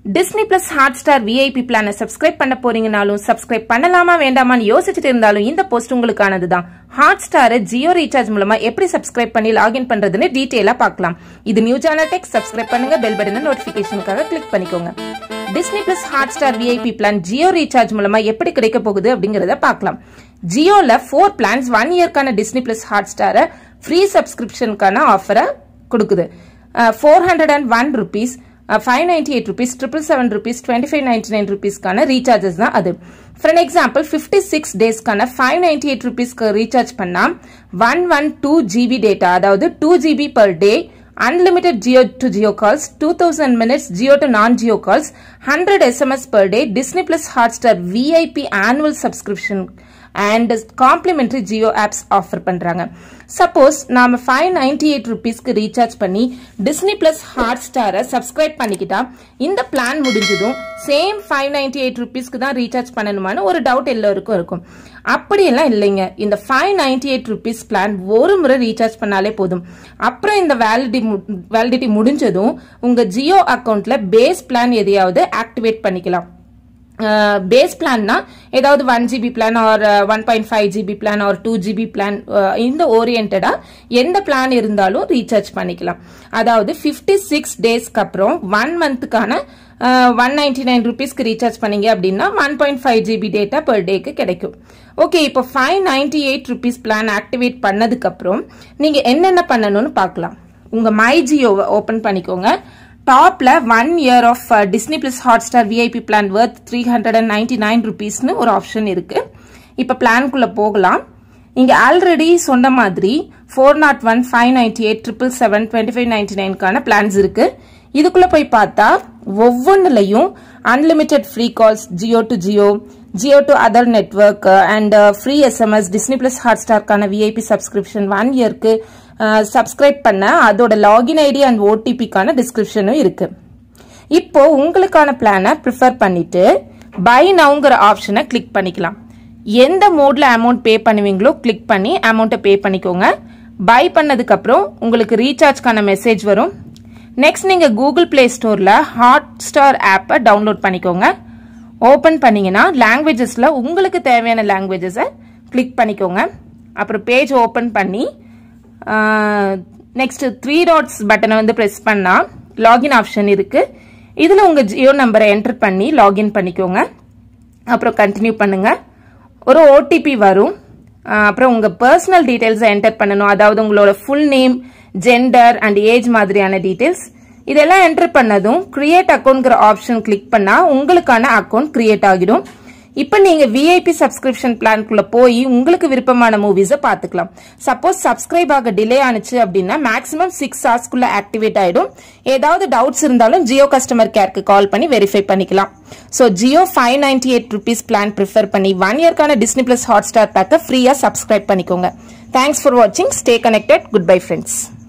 Disney Plus Hotstar VIP plan subscribe பண்ண போறீங்கனாலும் subscribe பண்ணலாமா வேண்டாமான்னு யோசிச்சிட்டு இருந்தாலும் இந்த போஸ்ட் உங்களுக்கானது தான். Hotstar Jio recharge மூலமா எப்படி subscribe பண்ணி login பண்றதுன்னு டீடைலா பார்க்கலாம். இது நியூ சேனல் டெக் subscribe பண்ணுங்க பெல் பட்டனை நோட்டிஃபிகேஷனுக்காக கிளிக் பண்ணிக்கோங்க. Disney Plus Hotstar VIP plan Jio recharge மூலமா எப்படி கிடைக்க போகுது அப்படிங்கறத பார்க்கலாம். Jioல 4 plans 1 year கான Disney Plus Hotstar free subscription கான ஆஃபரை கொடுக்குது. 401 rupees 598 rupees 777 rupees 2599 rupees கான recharges தான் அது. For an example 56 days கான 598 rupees க்கு recharge பண்ணா 112 GB data அதாவது 2 GB per day, unlimited Jio to Jio calls, 2000 minutes Jio to non-Jio calls, 100 SMS per day, Disney Plus Hotstar VIP annual subscription and complimentary Jio apps offer பண்றாங்க. Suppose நாம 598 rupees க்கு recharge பண்ணி Disney Plus Hotstar subscribe பண்ணிக்கிட்டா இந்த plan முடிஞ்சதும் same 598 rupees க்கு தான் recharge பண்ணணுமான்னு ஒரு டவுட் எல்லாருக்கும் இருக்கும். அப்படியெல்லாம் இல்லைங்க. இந்த 598 rupees plan ஒரு முறை recharge பண்ணாலே போதும். அப்புறம் இந்த validity முடிஞ்சதும் உங்க Jio அக்கவுண்ட்ல base plan எதையாவது activate பண்ணிக்கலாம். Base plan na ஏதாவது 1 GB plan or 1.5 GB plan or 2 GB plan இந்த oriented எந்த plan இருந்தாலும் recharge பண்ணிக்கலாம். அதாவது 56 days க்கு அப்புறம் 1 month கான 199 rupees க்கு recharge பண்ணீங்க அப்படின்னா 1.5 GB data per day க்கு கிடைக்கும். ஓகே, இப்போ 598 rupees plan activate பண்ணதுக்கு அப்புறம் நீங்க என்னென்ன பண்ணணும்னு பார்க்கலாம். உங்க My Jio ஓபன் பண்ணிக்கோங்க. டாப்ல 1 year of Disney Plus Hotstar VIP plan worth 399 rupees னு ஒரு ஆப்ஷன் இருக்கு. இப்ப பிளான்குள்ள போகலாம். இங்க ஆல்ரெடி சொன்ன மாதிரி 401 598 777 2599 கான பிளான்ஸ் இருக்கு. இதுக்குள்ள போய் பார்த்தா ஒவ்வொன்னுலயும் unlimited free calls, Jio to Jio, Jio to other network and free SMS, Disney Plus Hotstar கான VIP subscription 1 year க்கு subscribe பண்ண அதோட login ID and OTP கான descriptionம் இருக்கு. இப்போ உங்களுக்கான பிளானை ப்ரிஃபர் பண்ணிட்டு buy nowங்கிற ஆப்ஷனை கிளிக் பண்ணிக்கலாம். எந்த மோட்ல அமௌண்ட் பே பண்ணுவீங்களோ கிளிக் பண்ணி அமௌண்ட்டை பே பண்ணிக்கோங்க. buy பண்ணதுக்கு அப்புறம் உங்களுக்கு ரீசார்ஜ்க்கான மெசேஜ் வரும். நெக்ஸ்ட் நீங்க கூகுள் பிளே ஸ்டோர்ல ஹாட்ஸ்டார் ஆப்பை டவுன்லோட் பண்ணிக்கோங்க. ஓபன் பண்ணீங்கன்னா லாங்குவேஜஸ்ல உங்களுக்கு தேவையான லாங்குவேஜஸை கிளிக் பண்ணிக்கோங்க. அப்புறம் பேஜ் ஓபன் பண்ணி நெக்ஸ்ட் 3 dots பட்டனை வந்து பிரஸ் பண்ணா லாகின் ஆப்ஷன் இருக்கு. இதுல உங்க ஜியோ நம்பரை என்டர் பண்ணி லாகின் பண்ணிக்கோங்க. அப்புறம் கண்டினியூ பண்ணுங்க. ஒரு ஓடிபி வரும். அப்புறம் உங்க பர்சனல் டீடைல்ஸ் என்டர் பண்ணணும். அதாவது உங்களோட full name, gender and age மாதிரியான டீடைல்ஸ் இதெல்லாம் என்டர் பண்ணதும் கிரியேட் அக்கௌண்ட்ங்கிற ஆப்ஷன் கிளிக் பண்ணா உங்களுக்கான அக்கௌண்ட் கிரியேட் ஆகிடும். இப்ப நீங்க VIP சப்ஸ்கிரிப்ஷன் பிளான்குள்ள போய் உங்களுக்கு விருப்பமான மூவிஸை பார்த்துக்கலாம். சப்போஸ் சப்ஸ்கிரைப் ஆக டிலே ஆனிச்சு அப்படின்னா மேக்ஸிமம் 6 hours குள்ள ஆக்டிவேட் ஆயிடும். ஏதாவது டவுட்ஸ் இருந்தாலும் ஜியோ கஸ்டமர் கேருக்கு கால் பண்ணி வெரிஃபை பண்ணிக்கலாம். So Jio 598 rupees plan prefer பண்ணி 1 year கான Disney Plus Hotstar பேக்கை ஃப்ரீயா சப்ஸ்கிரைப் பண்ணிக்கோங்க. தேங்க்ஸ் ஃபார் வாட்சிங். Stay connected. Goodbye friends.